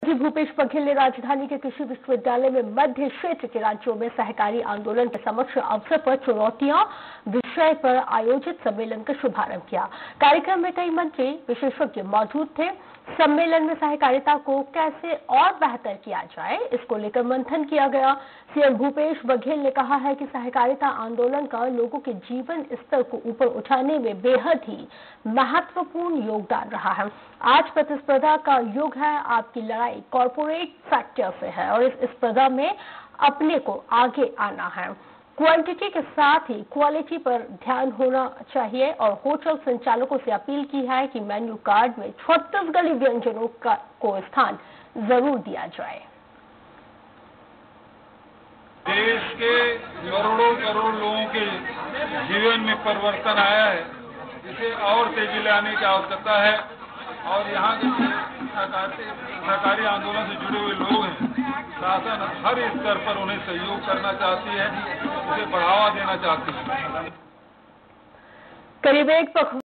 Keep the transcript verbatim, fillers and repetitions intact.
भूपेश बघेल ने राजधानी के कृषि विश्वविद्यालय में मध्य क्षेत्र के राज्यों में सहकारी आंदोलन के समक्ष अवसर पर चुनौतियां विषय पर आयोजित सम्मेलन का शुभारंभ किया। कार्यक्रम में कई मंत्री विशेषज्ञ मौजूद थे। सम्मेलन में सहकारिता को कैसे और बेहतर किया जाए, इसको लेकर मंथन किया गया। सीएम भूपेश बघेल ने कहा है कि सहकारिता आंदोलन का लोगों के जीवन स्तर को ऊपर उठाने में बेहद ही महत्वपूर्ण योगदान रहा है। आज प्रतिस्पर्धा का युग है। आपकी लड़ाई कॉरपोरेट सेक्टर से है और इस स्पर्धा में अपने को आगे आना है। क्वांटिटी के साथ ही क्वालिटी पर ध्यान होना चाहिए और होटल संचालकों से अपील की है कि मेन्यू कार्ड में छत्तीसगढ़ी व्यंजनों का को स्थान जरूर दिया जाए। देश के करोड़ों करोड़ लोगों के जीवन में परिवर्तन आया है, इसे और तेजी लाने की आवश्यकता है और यहाँ के सरकारी आंदोलन से जुड़े हुए लोग हैं, शासन हर स्तर पर उन्हें सहयोग करना चाहती है, उसे बढ़ावा देना चाहती है। करीब एक